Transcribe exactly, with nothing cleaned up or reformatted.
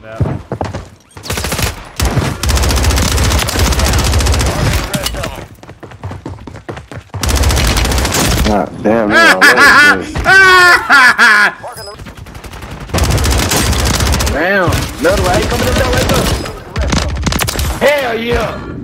Yeah. God damn, man. Damn. Another way. Coming in that way. Hell yeah.